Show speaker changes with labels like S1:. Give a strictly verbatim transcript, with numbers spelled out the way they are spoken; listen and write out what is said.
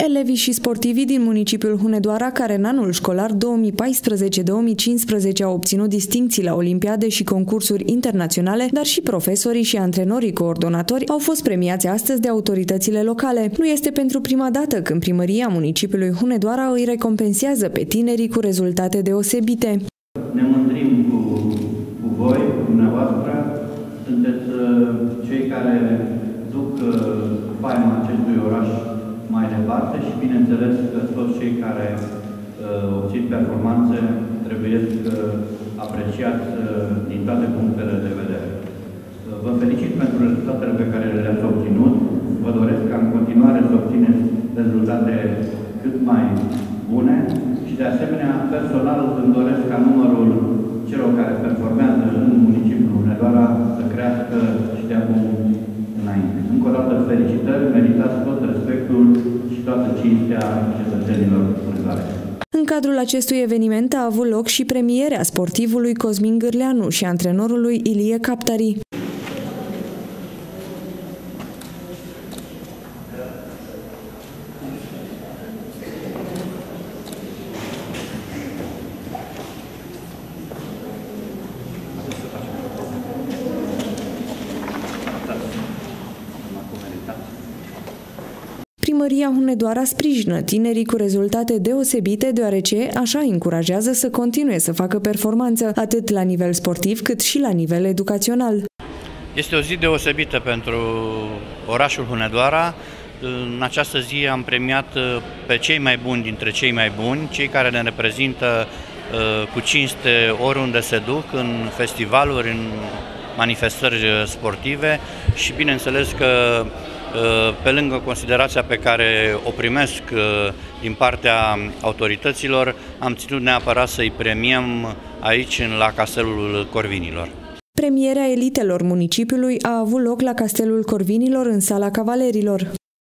S1: Elevii și sportivii din municipiul Hunedoara, care în anul școlar două mii paisprezece două mii cincisprezece au obținut distincții la olimpiade și concursuri internaționale, dar și profesorii și antrenorii coordonatori au fost premiați astăzi de autoritățile locale. Nu este pentru prima dată când primăria municipiului Hunedoara îi recompensează pe tinerii cu rezultate deosebite.
S2: Ne mândrim cu, cu voi, cu dumneavoastră. Sunteți cei care duc faima acestui oraș mai departe și, bineînțeles, că toți cei care uh, obțin performanțe trebuie uh, apreciați uh, din toate punctele de vedere. Uh, vă felicit pentru rezultatele pe care le-ați obținut. Vă doresc ca în continuare să obțineți rezultate cât mai bune și, de asemenea, personal îmi doresc ca numărul celor care performează în municipiul Hunedoara să crească și de acum înainte. Încă o dată, felicitări, meritați tot respectul și toată cinstea cetățenilor hunedoare.
S1: În cadrul acestui eveniment a avut loc și premierea sportivului Cosmin Gârleanu și antrenorului Ilie Captari. Primăria Hunedoara sprijină tinerii cu rezultate deosebite, deoarece așa încurajează să continue să facă performanță, atât la nivel sportiv cât și la nivel educațional.
S3: Este o zi deosebită pentru orașul Hunedoara. În această zi am premiat pe cei mai buni dintre cei mai buni, cei care ne reprezintă cu cinste oriunde se duc, în festivaluri, în manifestări sportive și bineînțeles că pe lângă considerația pe care o primesc din partea autorităților, am ținut neapărat să-i premiem aici, la Castelul Corvinilor.
S1: Premierea elitelor municipiului a avut loc la Castelul Corvinilor, în Sala Cavalerilor.